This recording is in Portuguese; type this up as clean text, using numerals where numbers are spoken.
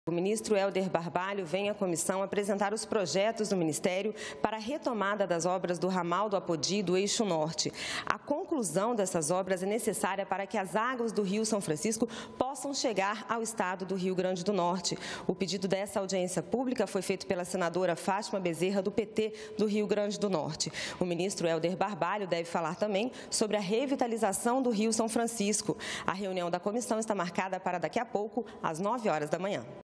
O ministro Helder Barbalho vem à comissão apresentar os projetos do Ministério para a retomada das obras do ramal do Apodi do Eixo Norte. A conclusão dessas obras é necessária para que as águas do Rio São Francisco possam chegar ao estado do Rio Grande do Norte. O pedido dessa audiência pública foi feito pela senadora Fátima Bezerra, do PT do Rio Grande do Norte. O ministro Helder Barbalho deve falar também sobre a revitalização do Rio São Francisco. A reunião da comissão está marcada para daqui a pouco, às 9 horas da manhã.